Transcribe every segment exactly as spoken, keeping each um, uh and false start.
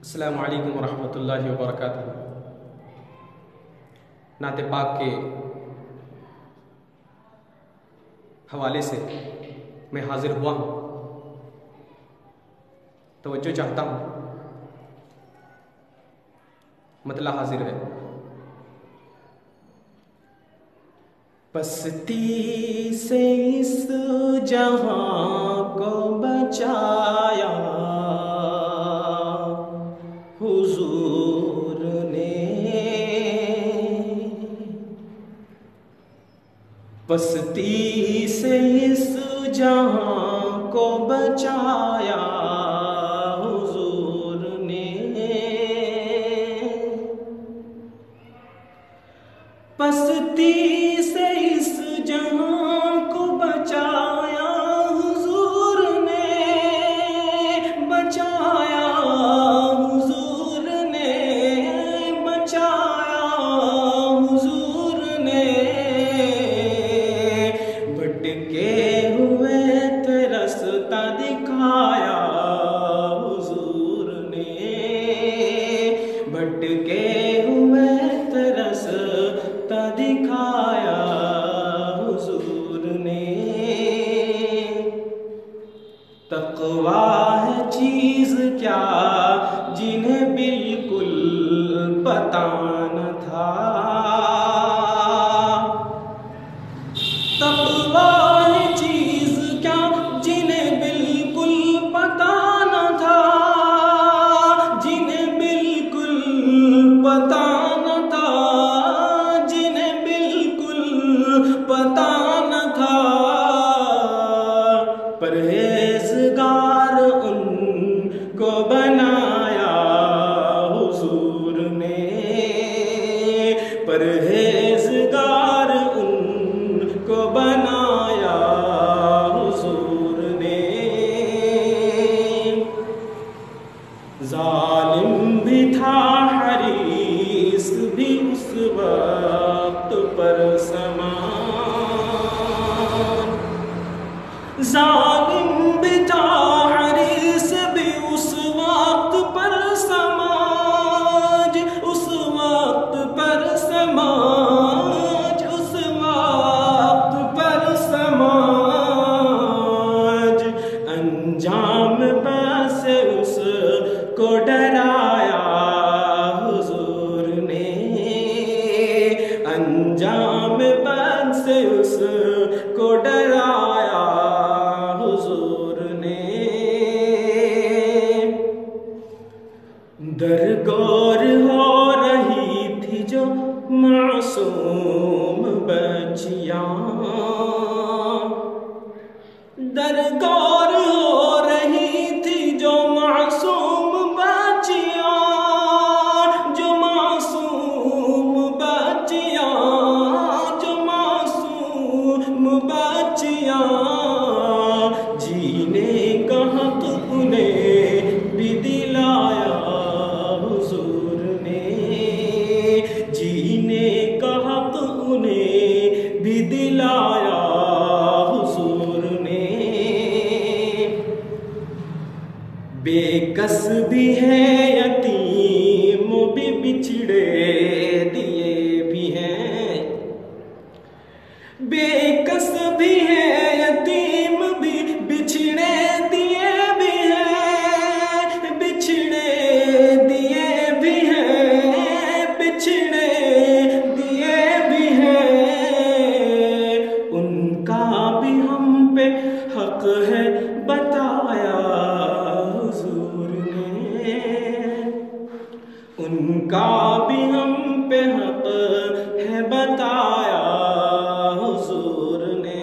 अस्सलामु अलैकुम वरहमतुल्लाहि वबरकातुहू। नाते पाक के हवाले से मैं हाजिर हुआ हूँ। तवज्जो चाहता हूँ, मतला हाजिर है। पस्ती से इस जहां को बचाया हुजूर ने, पस्ती से इस जहां को बचाया हुजूर ने, पस्ती से इस जहां को बचाया हुजूर ने, बचाया हुजूर ने, बचाया हुजूर ने, भटके हुए थे रास्ता दिखाया हुजूर ने, भटके हुए थे रास्ता दिखाया हुजूर ने। तक़वा है चीज़ क्या जिन्हें बिल्कुल पता न था, तक़वा है चीज़ क्या जिन्हें बिल्कुल पता न था, जिन्हें बिल्कुल पता न था, जिन्हें बिल्कुल पता न था, परहेज़गार उनको बनाया हुजूर ने, परहेज़गार उनको बनाया हुजूर ने। ज़ालिम भी था हरीस भी उस वक्त पर समान, ज़ालिम भी था हरीस भी उस वक्त पर समाज, उस वक्त पर समाज, उस वक्त पर समाज। अंजाम बस उसको डराया हुजूर ने, अंजाम बस उसको डराया हुजूर ने। दरगोर हो रही थी जो मासूम बच्चियां, दरगोर हो रही थी जो मासूम बच्चियां, जो मासूम बच्चियां, जो मासूम बच्चियां, जीने का हक उन्हें भी दिलाया हुजूर ने, जीने का हक उन्हें भी दिलाया हुजूर ने। बेकस भी है यतीम भी बिछड़े दिए भी हैं, बेकस भी है यतीम भी बिछड़े दिए भी हैं, बिछड़े दिए भी हैं, बिछड़े दिए भी हैं। उनका भी हम पे हक है बताया हुजूर ने, उनका भी हम पे हक है बताया हुजूर ने।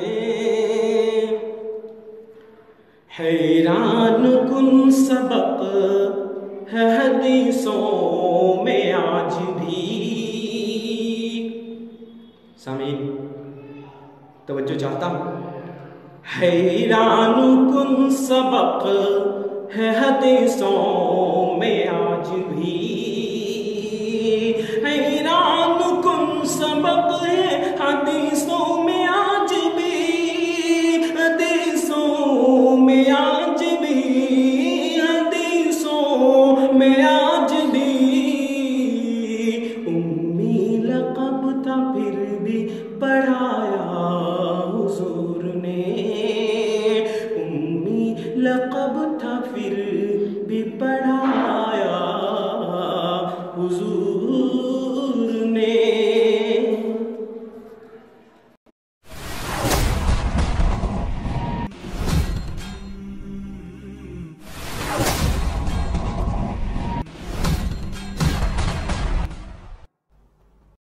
हैरान कुन सबक है हदीसों में आज भी। सामीन तवज्जो चाहता हूँ। हैरान कुन सबक है हदीसों में आज भी, हैरान कुन सबक है हदीसों में आज भी, हदीसों में आज भी, हदीसों में आज फिर भी पढ़ा